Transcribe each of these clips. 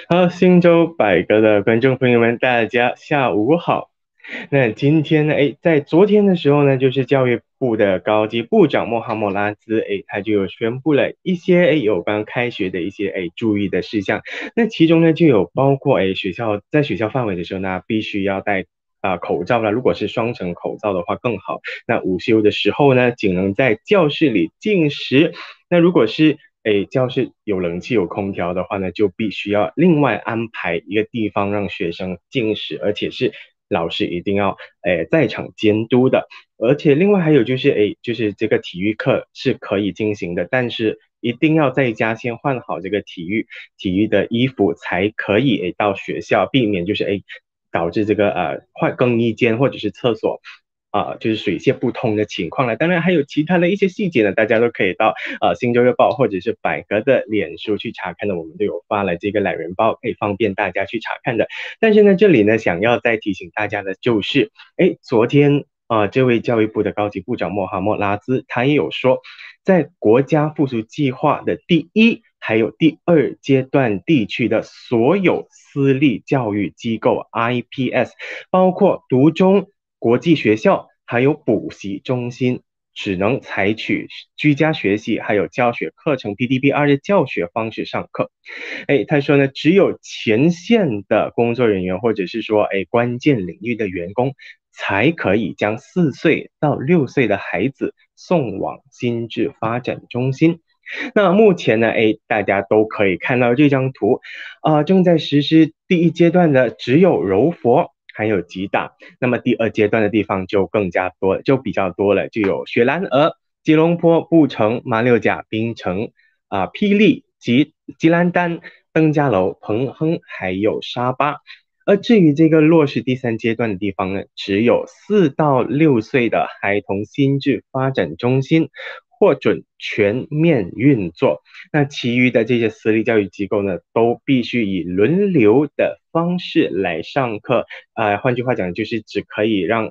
好，新州百科的观众朋友们，大家下午好。那今天呢，在昨天的时候呢，就是教育部的高级部长莫哈默拉兹，他就有宣布了一些有关开学的一些注意的事项。那其中呢，就有包括在学校范围的时候呢，必须要戴口罩了。如果是双层口罩的话更好。那午休的时候呢，仅能在教室里进食。那如果是教室有冷气有空调的话呢，就必须要另外安排一个地方让学生进食，而且是老师一定要在场监督的。而且另外还有就是就是这个体育课是可以进行的，但是一定要在家先换好这个体育的衣服才可以到学校，避免就是导致这个换更衣间或者是厕所就是水泄不通的情况了。当然还有其他的一些细节呢，大家都可以到《新洲日报》或者是百合的脸书去查看的，我们都有发了这个懒人包，可以方便大家去查看的。但是呢，这里呢想要再提醒大家的就是，昨天这位教育部的高级部长莫哈默拉兹他也有说，在国家复苏计划的第一还有第二阶段地区的所有私立教育机构 IPS，包括读中、国际学校还有补习中心，只能采取居家学习还有教学课程 PDBR 的教学方式上课。他说呢，只有前线的工作人员或者是说关键领域的员工，才可以将4岁到6岁的孩子送往心智发展中心。那目前呢，大家都可以看到这张图，正在实施第一阶段的只有柔佛还有吉打，那么第二阶段的地方就更加多了，就比较多了，就有雪兰莪、吉隆坡、布城、马六甲、槟城、霹雳、吉兰丹、登嘉楼、彭亨还有沙巴。而至于这个落实第三阶段的地方呢，只有4到6岁的孩童心智发展中心获准全面运作。那其余的这些私立教育机构呢，都必须以轮流的方式来上课。换句话讲，就是只可以让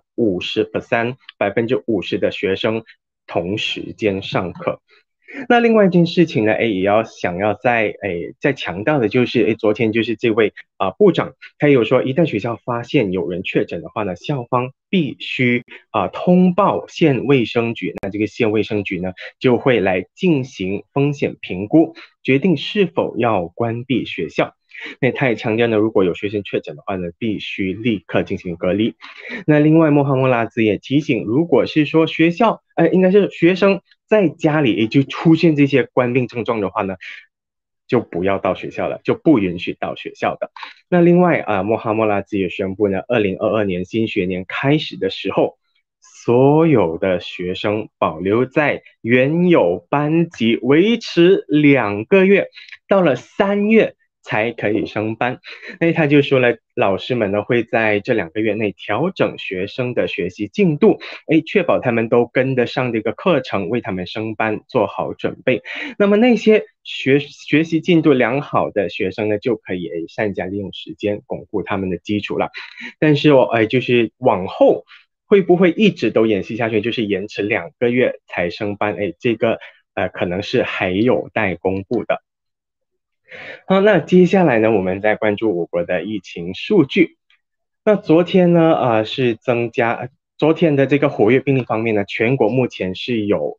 50%的学生同时间上课。那另外一件事情呢，也要想要再强调的就是，昨天就是这位部长，他有说，一旦学校发现有人确诊的话呢，校方必须通报县卫生局，那这个县卫生局呢就会来进行风险评估，决定是否要关闭学校。那他也强调呢，如果有学生确诊的话呢，必须立刻进行隔离。那另外，莫哈默拉兹也提醒，如果是说学校，应该是学生在家里也就出现这些冠病症状的话呢，就不要到学校了，就不允许到学校的。那另外莫哈默拉兹也宣布呢，2022年新学年开始的时候，所有的学生保留在原有班级，维持2个月，到了3月才可以升班。那他就说了，老师们呢会在这2个月内调整学生的学习进度，确保他们都跟得上这个课程，为他们升班做好准备。那么那些学习进度良好的学生呢，就可以善加利用时间巩固他们的基础了。但是就是往后会不会一直都延续下去，就是延迟2个月才升班？这个可能是还有待公布的。好，那接下来呢，我们再关注我国的疫情数据。那昨天呢，是增加，昨天的这个活跃病例方面呢，全国目前是有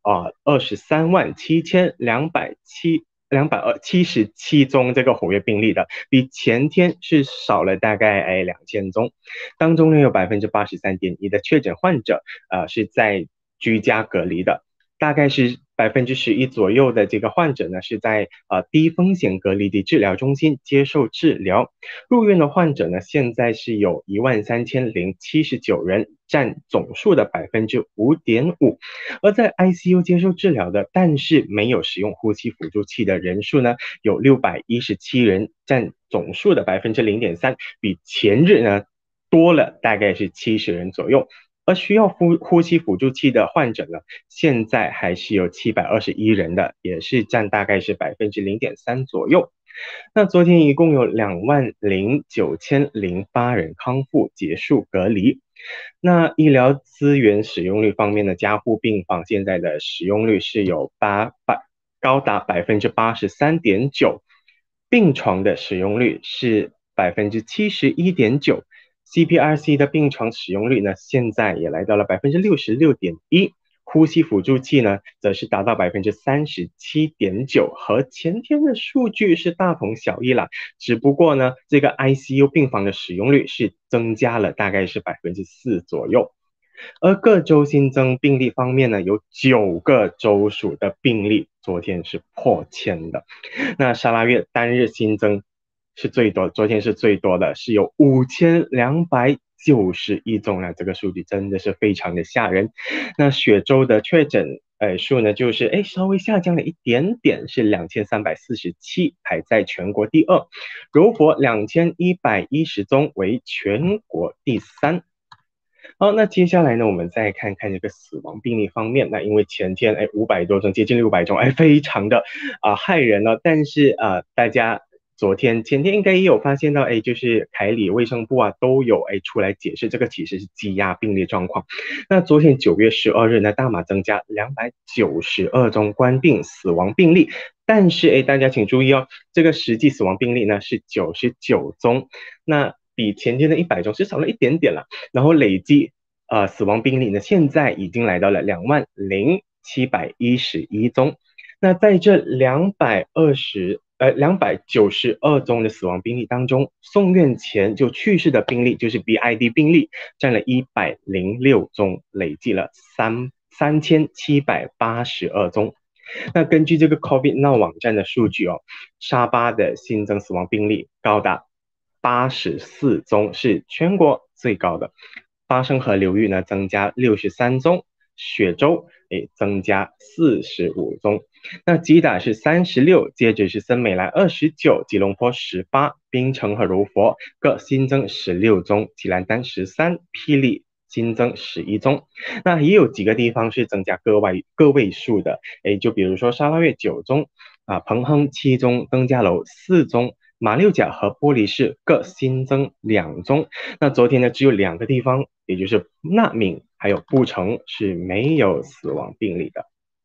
237277宗这个活跃病例的，比前天是少了大概2000宗。当中呢，有83.1%的确诊患者是在居家隔离的。大概是11%左右的这个患者呢，是在低风险隔离的治疗中心接受治疗。入院的患者呢，现在是有13079人，占总数的5.5%。而在 ICU 接受治疗的，但是没有使用呼吸辅助器的人数呢，有617人，占总数的0.3%，比前日呢多了大概是70人左右。而需要呼吸辅助器的患者呢，现在还是有721人的，也是占大概是0.3%左右。那昨天一共有29008人康复结束隔离。那医疗资源使用率方面呢，加护病房现在的使用率是有高达83.9%。 病床的使用率是71.9%，CPRC 的病床使用率呢，现在也来到了66.1%。呼吸辅助器呢，则是达到37.9%，和前天的数据是大同小异啦。只不过呢，这个 ICU 病房的使用率是增加了，大概是4%左右。而各州新增病例方面呢，有9个州属的病例昨天是破千的。那沙拉越单日新增是最多，昨天是最多的，是有5291宗啊，这个数据真的是非常的吓人。那雪州的确诊数呢，就是稍微下降了一点点，是2347，排在全国第2。柔佛2110宗为全国第3。好，那接下来呢，我们再看看这个死亡病例方面。那因为前天500多宗，接近600宗，非常的骇人了。但是大家前天应该也有发现到，就是凯里卫生部都有出来解释，这个其实是积压病例状况。那昨天9月12日呢，大马增加292宗冠病死亡病例，但是大家请注意哦，这个实际死亡病例呢是99宗，那比前天的100宗是少了一点点了。然后累计死亡病例呢，现在已经来到了20711宗。那在这292宗的死亡病例当中，送院前就去世的病例，就是 BID 病例，占了106宗，累计了3782宗。那根据这个 COVID Now 网站的数据哦，沙巴的新增死亡病例高达84宗，是全国最高的。巴生河流域呢增加63宗，雪州增加45宗。那吉打是36，接着是森美兰29，吉隆坡18，槟城和柔佛各新增16宗，吉兰丹13，霹雳新增11宗。那也有几个地方是增加个位数的，就比如说沙拉越9宗，彭亨7宗，登嘉楼4宗，马六甲和玻璃市各新增2宗。那昨天呢，只有2个地方，也就是纳敏还有布城是没有死亡病例的。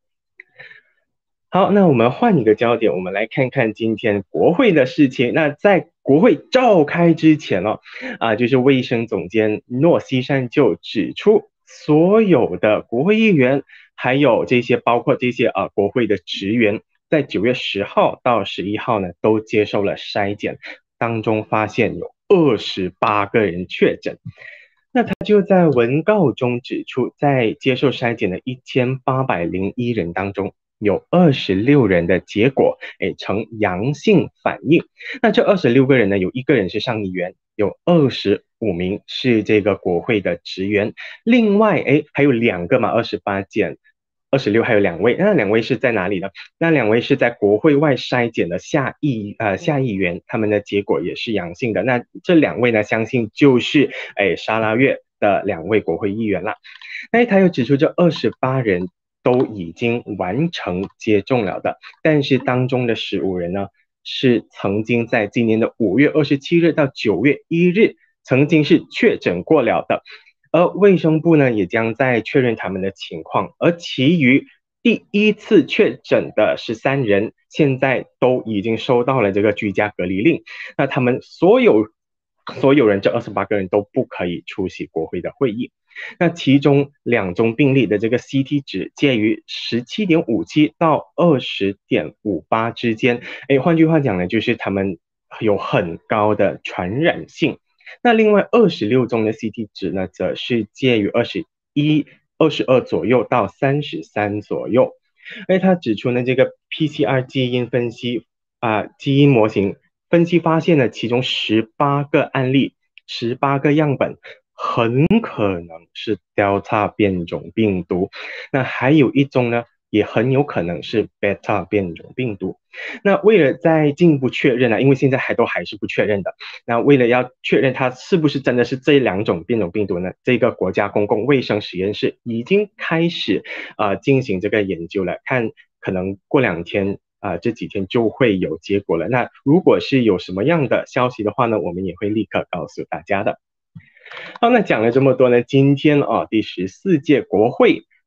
好，那我们换一个焦点，我们来看看今天国会的事情。那在国会召开之前就是卫生总监诺西善就指出，所有的国会议员，还有包括这些国会的职员，在9月10号到11号呢，都接受了筛检，当中发现有28个人确诊。那他就在文告中指出，在接受筛检的1801人当中，有26人的结果呈阳性反应。那这26个人呢，有1个人是上议员，有25名是这个国会的职员，另外还有2个嘛，28减26还有2位，那2位是在哪里呢？那2位是在国会外筛检的下议员，他们的结果也是阳性的。那这2位呢，相信就是沙拉越的2位国会议员啦。那他又指出，这28人都已经完成接种了的，但是当中的15人呢，是曾经在今年的5月27日到9月1日曾经是确诊过了的。而卫生部呢，也将在确认他们的情况，而其余第1次确诊的13人，现在都已经收到了这个居家隔离令。那他们所有人，这28个人都不可以出席国会的会议。那其中2宗病例的这个 CT 值介于17.57到20.58之间，换句话讲呢，就是他们有很高的传染性。那另外26宗的 CT 值呢，则是介于22左右到33左右。他指出呢，这个 PCR 基因分析基因模型分析发现了其中18个案例，18个样本很可能是 Delta 变种病毒。那还有1宗呢，也很有可能是 Beta 变种病毒。那为了再进一步确认因为现在还是不确认的，那为了要确认它是不是真的是这2种变种病毒呢，这个国家公共卫生实验室已经开始进行这个研究了，看可能过2天这几天就会有结果了。那如果是有什么样的消息的话呢，我们也会立刻告诉大家的。好，那讲了这么多呢，今天第14届国会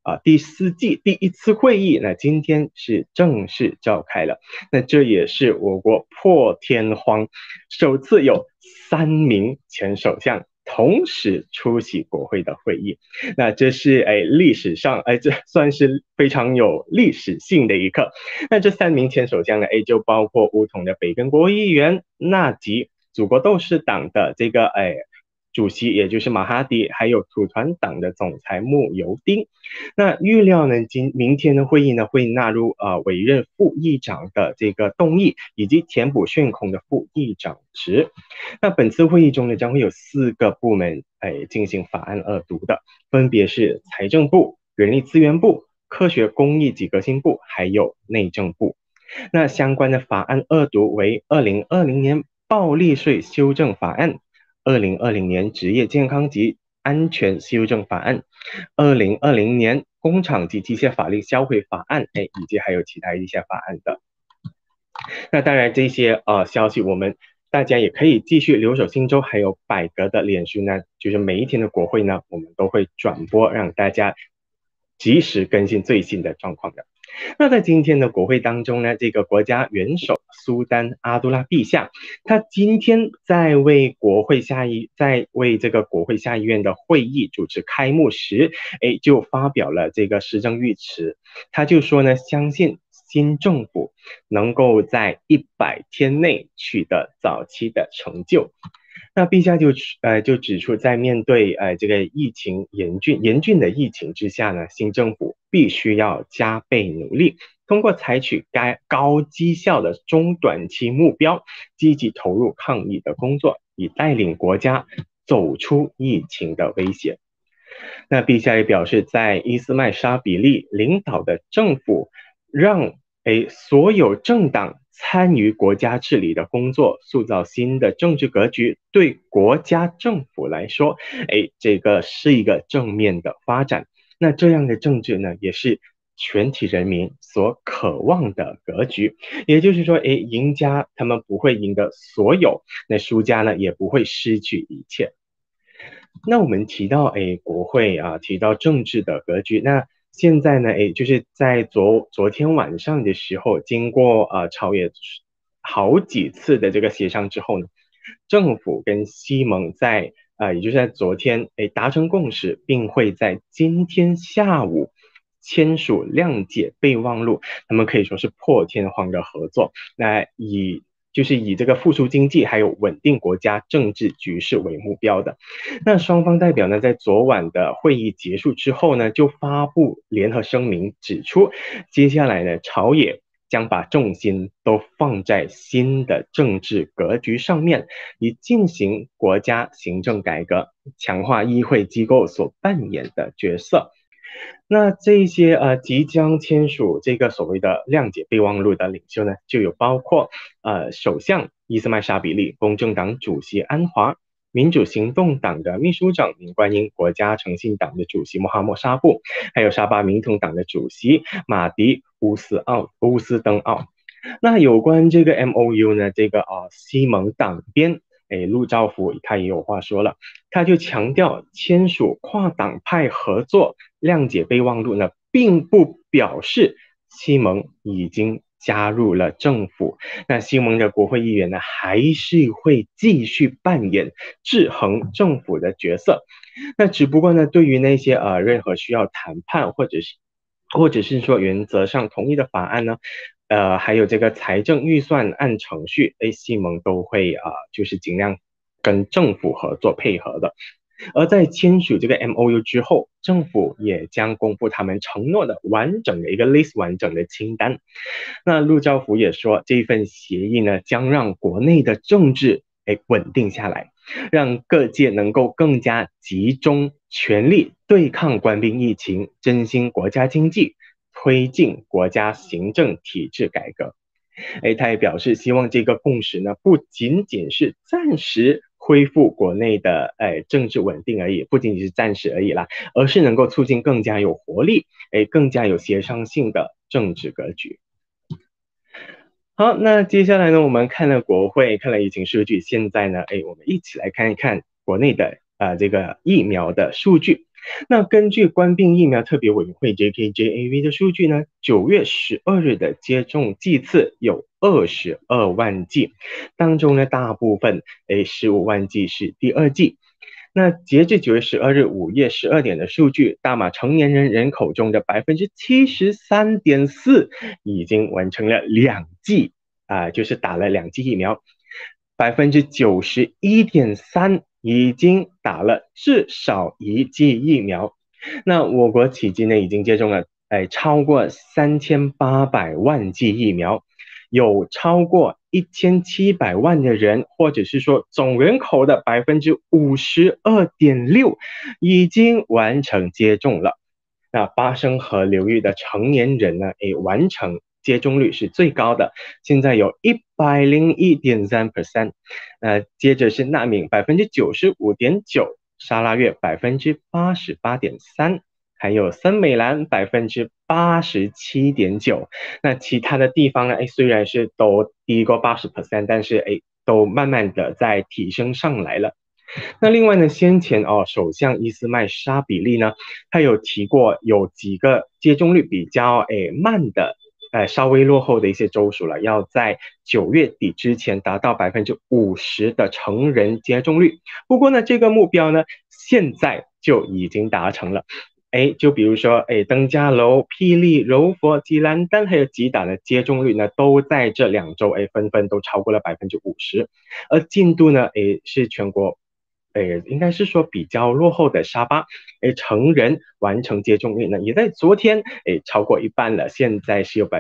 第4季第1次会议，那今天是正式召开了。那这也是我国破天荒首次有3名前首相同时出席国会的会议。那这是历史上这算是非常有历史性的一刻。那这3名前首相呢就包括巫统的北根国会议员纳吉，祖国斗士党的这个主席也就是马哈迪，还有土团党的总裁慕尤丁。那预料呢，明天的会议呢会纳入委任副议长的这个动议，以及填补悬空的副议长职。那本次会议中呢将会有4个部门进行法案二读的，分别是财政部、人力资源部、科学工艺及革新部，还有内政部。那相关的法案二读为2020年暴利税修正法案、2020年职业健康及安全修正法案、2020年工厂及机械法律销毁法案，以及还有其他一些法案的。那当然这些消息我们大家也可以继续留守新州还有百格的脸书呢，就是每一天的国会呢我们都会转播，让大家及时更新最新的状况的。那在今天的国会当中呢，这个国家元首苏丹阿杜拉陛下，他今天在为这个国会下议院的会议主持开幕时，就发表了这个施政预词。他就说呢，相信新政府能够在100天内取得早期的成就。那陛下就指出，在面对这个疫情严峻的疫情之下呢，新政府必须要加倍努力，通过采取高绩效的中短期目标，积极投入抗疫的工作，以带领国家走出疫情的威胁。那陛下也表示，在伊斯麦沙比利领导的政府让所有政党参与国家治理的工作，塑造新的政治格局，对国家政府来说，这个是一个正面的发展。那这样的政治呢，也是全体人民所渴望的格局。也就是说，赢家他们不会赢得所有，那输家呢也不会失去一切。那我们提到国会提到政治的格局，那现在呢就是在昨天晚上的时候，经过朝野好几次的这个协商之后呢，政府跟西盟也就是在昨天达成共识，并会在今天下午签署谅解备忘录。他们可以说是破天荒的合作，那以这个复苏经济还有稳定国家政治局势为目标的。那双方代表呢，在昨晚的会议结束之后呢，就发布联合声明，指出接下来呢，朝野将把重心都放在新的政治格局上面，以进行国家行政改革，强化议会机构所扮演的角色。那这些即将签署这个所谓的谅解备忘录的领袖呢，就有包括首相伊斯麦沙比利、公正党主席安华、民主行动党的秘书长明观音、国家诚信党的主席穆罕默沙布，还有沙巴民统党的主席马迪乌斯登奥。那有关这个 MOU 呢，这个西盟党鞭陆兆福他也有话说了，他就强调签署跨党派合作谅解备忘录呢，并不表示西盟已经加入了政府。那西盟的国会议员呢，还是会继续扮演制衡政府的角色。那只不过呢，对于那些任何需要谈判或者是说原则上同意的法案呢，还有这个财政预算案程序，西盟都会就是尽量跟政府合作配合的。而在签署这个 MOU 之后，政府也将公布他们承诺的完整的一个 list 完整的清单。那陆兆福也说，这份协议呢，将让国内的政治稳定下来，让各界能够更加集中全力对抗冠病疫情，振兴国家经济，推进国家行政体制改革。他也表示希望这个共识呢，不仅仅是暂时恢复国内的政治稳定而已，不仅仅是暂时而已啦，而是能够促进更加有活力更加有协商性的政治格局。好，那接下来呢，我们看了国会，看了疫情数据，现在呢我们一起来看一看国内的这个疫苗的数据。 那根据冠病疫苗特别委员会 JKJAV 的数据呢，9月12日的接种剂次有22万剂，当中呢大部分15万剂是第二剂。那截至9月12日午夜12点的数据，大马成年人口中的73.4%已经完成了2剂就是打了2剂疫苗，91.3%已经打了至少1剂疫苗。那我国迄今呢已经接种了超过3800万剂疫苗，有超过1700万的人，或者是说总人口的52.6%已经完成接种了。那巴生河流域的成年人呢，完成接种率是最高的，现在有101.3%。接着是纳敏95.9%，沙拉越88.3%，还有森美兰87.9%。那其他的地方呢，虽然是都低过80%，但是都慢慢的在提升上来了。那另外呢，先前首相伊斯麦沙比利呢，他有提过有几个接种率比较慢的稍微落后的一些州属了，要在9月底之前达到50%的成人接种率。不过呢，这个目标呢，现在就已经达成了。就比如说，登嘉楼、霹雳、柔佛、吉兰丹还有吉打的接种率呢，都在这2周纷纷都超过了50%，而进度呢，是全国。应该是说比较落后的沙巴，成人完成接种率呢，也在昨天超过一半了，现在是有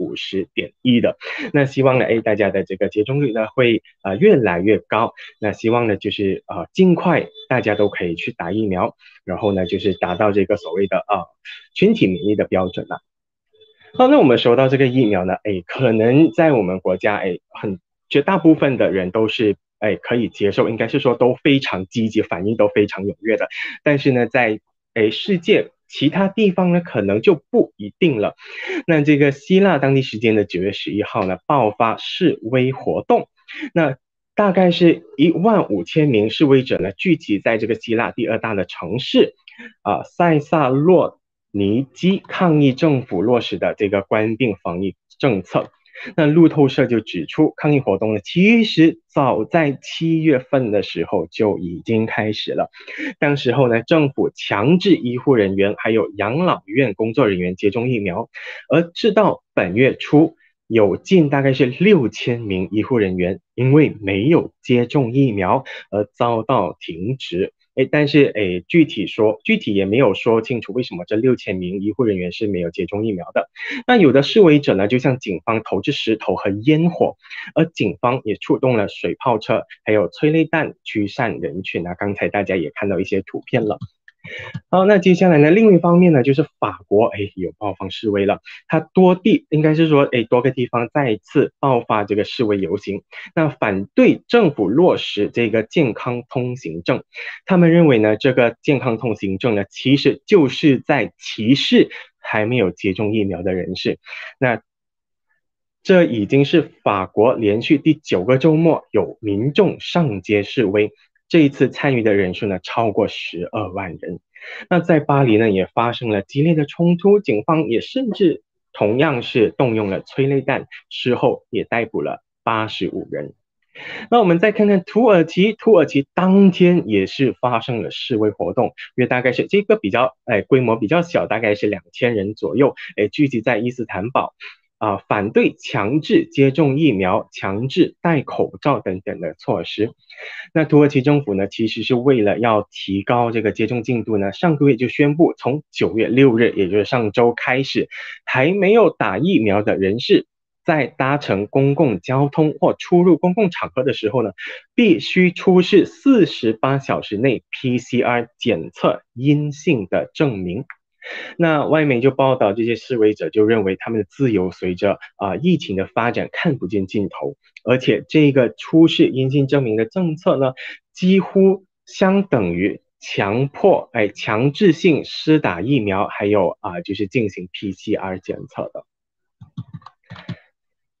50.1%的。那希望呢，大家的这个接种率呢会越来越高。那希望呢就是尽快大家都可以去打疫苗，然后呢就是达到这个所谓的群体免疫的标准了。好，那我们说到这个疫苗呢，可能在我们国家，绝大部分的人都是可以接受，应该是说都非常积极，反应都非常踊跃的。但是呢，在世界其他地方呢，可能就不一定了。那这个希腊当地时间的9月11号呢，爆发示威活动，那大概是15000名示威者呢，聚集在这个希腊第2大的城市塞萨洛尼基，抗议政府落实的这个官病防疫政策。那路透社就指出，抗议活动呢，其实早在7月份的时候就已经开始了。当时候呢，政府强制医护人员还有养老院工作人员接种疫苗，而直到本月初，有近大概是6000名医护人员因为没有接种疫苗而遭到停职。但是具体也没有说清楚为什么这6000名医护人员是没有接种疫苗的。那有的示威者呢，就向警方投掷石头和烟火，而警方也出动了水炮车，还有催泪弹驱散人群刚才大家也看到一些图片了。好，那接下来呢，另一方面呢，就是法国有爆发示威了，它应该是说多个地方再次爆发这个示威游行，那反对政府落实这个健康通行证。他们认为呢，这个健康通行证呢，其实就是在歧视还没有接种疫苗的人士。那这已经是法国连续第9个周末有民众上街示威，这一次参与的人数呢超过12万人。那在巴黎呢也发生了激烈的冲突，警方也甚至同样是动用了催泪弹，事后也逮捕了85人。那我们再看看土耳其当天也是发生了示威活动，因为大概是这个比较规模比较小，大概是2000人左右，聚集在伊斯坦堡。反对强制接种疫苗、强制戴口罩等等的措施。那土耳其政府呢，其实是为了要提高这个接种进度呢，上个月就宣布，从9月6日，也就是上周开始，还没有打疫苗的人士，在搭乘公共交通或出入公共场合的时候呢，必须出示48小时内 PCR 检测阴性的证明。那外媒就报道，这些示威者就认为他们的自由随着疫情的发展看不见尽头，而且这个出示阴性证明的政策呢，几乎相等于强制性施打疫苗，还有就是进行 PCR 检测的。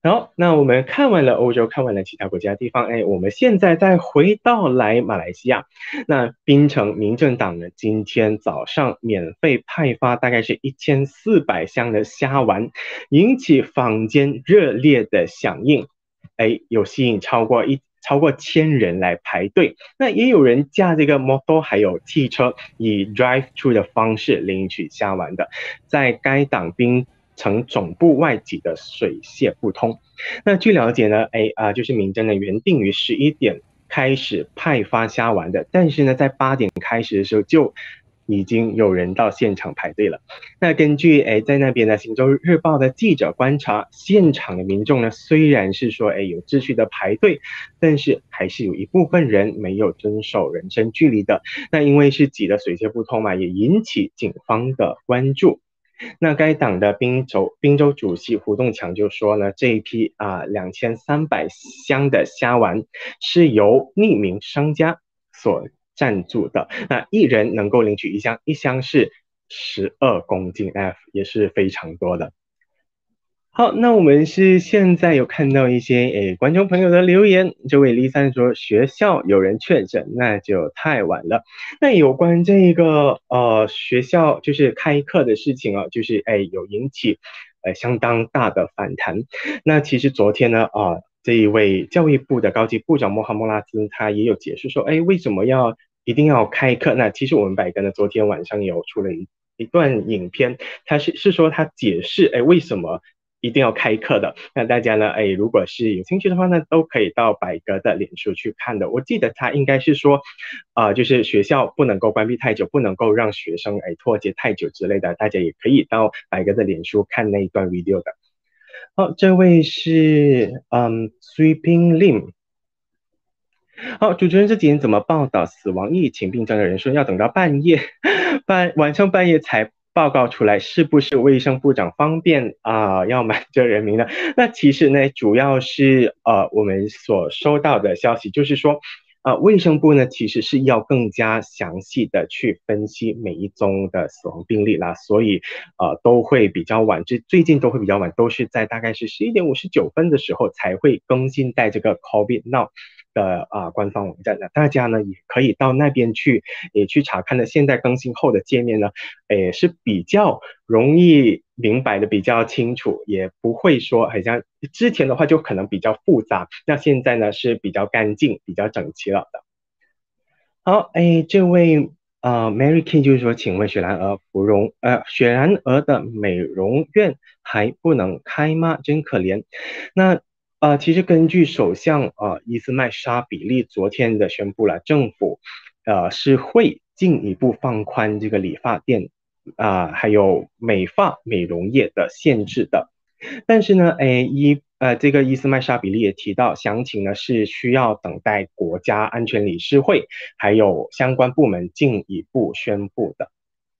好，那我们看完了欧洲，看完了其他国家地方，我们现在再回到来马来西亚。那槟城民政党呢，今天早上免费派发大概是1400箱的虾丸，引起坊间热烈的响应。有吸引超过1000人来排队。那也有人驾这个摩托还有汽车，以 drive through 的方式领取虾丸的，在该党槟城总部外挤得水泄不通。那据了解呢，就是民政呢原定于11点开始派发虾丸的，但是呢，在8点开始的时候就已经有人到现场排队了。那根据在那边的《新洲日报》的记者观察，现场的民众呢，虽然是说有秩序的排队，但是还是有一部分人没有遵守人身距离的。那因为是挤得水泄不通嘛，也引起警方的关注。那该党的滨州主席胡栋强就说呢，这一批2300箱的虾丸是由匿名商家所赞助的，那一人能够领取一箱，一箱是12公斤，也是非常多的。好，那我们是现在有看到一些观众朋友的留言，这位李三说学校有人确诊，那就太晚了。那有关这个学校就是开课的事情啊，就是有引起相当大的反弹。那其实昨天呢这一位教育部的高级部长穆罕默拉兹他也有解释说，为什么一定要开课？那其实我们百根呢昨天晚上也有出了一段影片，他是说他解释为什么一定要开课的。那大家呢，如果是有兴趣的话呢，都可以到百格的脸书去看的。我记得他应该是说，就是学校不能够关闭太久，不能够让学生脱节太久之类的。大家也可以到百格的脸书看那一段 video 的。好，这位是Sweeping Lim。好，主持人这几天怎么报道死亡疫情病症的人数？要等到晚上半夜才报告出来，是不是卫生部长方便要瞒着人民呢？那其实呢，主要是我们所收到的消息，就是说卫生部呢其实是要更加详细的去分析每一宗的死亡病例啦，所以都会比较晚，最近都会比较晚，都是在大概是11点59分的时候才会更新在这个 COVID Now 的官方网站的，大家呢也可以到那边也去查看的。现在更新后的界面呢，是比较容易明白的，比较清楚，也不会说好像之前的话就可能比较复杂，那现在呢是比较干净、比较整齐了的。好，这位Mary Kay 就是说，请问雪兰莪的美容院还不能开吗？真可怜。那其实根据首相伊斯麦沙比利昨天的宣布了，政府是会进一步放宽这个理发店还有美发美容业的限制的。但是呢，这个伊斯麦沙比利也提到，详情呢是需要等待国家安全理事会还有相关部门进一步宣布的。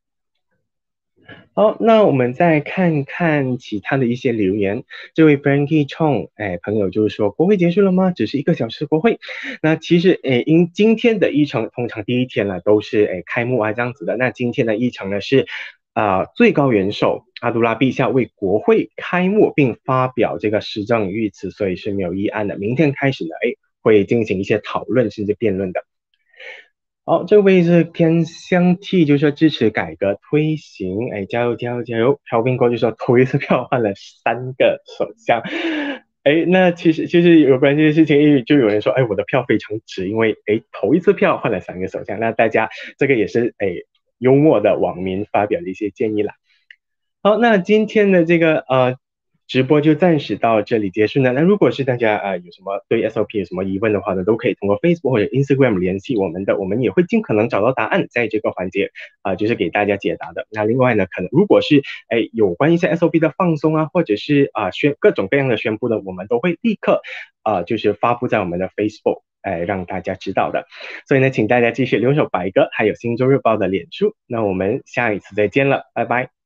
好，那我们再看看其他的一些留言。这位 Frankie Chong，朋友就是说，国会结束了吗？只是1个小时国会。那其实，因今天的议程通常第一天呢都是开幕这样子的。那今天的议程呢是最高元首阿杜拉陛下为国会开幕并发表这个施政预词，所以是没有议案的。明天开始呢，会进行一些讨论甚至辩论的。好，这位是偏香 T，就是说支持改革推行，加油加油加油！朴斌哥就说投一次票换了3个首相，那其实就是有关这件事情，就有人说，我的票非常值，因为投一次票换了3个首相，那大家这个也是幽默的网民发表的一些建议啦。好，那今天的这个直播就暂时到这里结束呢。那如果是大家有什么对 SOP 有什么疑问的话呢，都可以通过 Facebook 或者 Instagram 联系我们的，我们也会尽可能找到答案，在这个环节就是给大家解答的。那另外呢，可能如果是有关一些 SOP 的放松或者是各种各样的宣布呢，我们都会立刻就是发布在我们的 Facebook。让大家知道的，所以呢，请大家继续留守百哥，还有新洲日报的脸书。那我们下一次再见了，拜拜。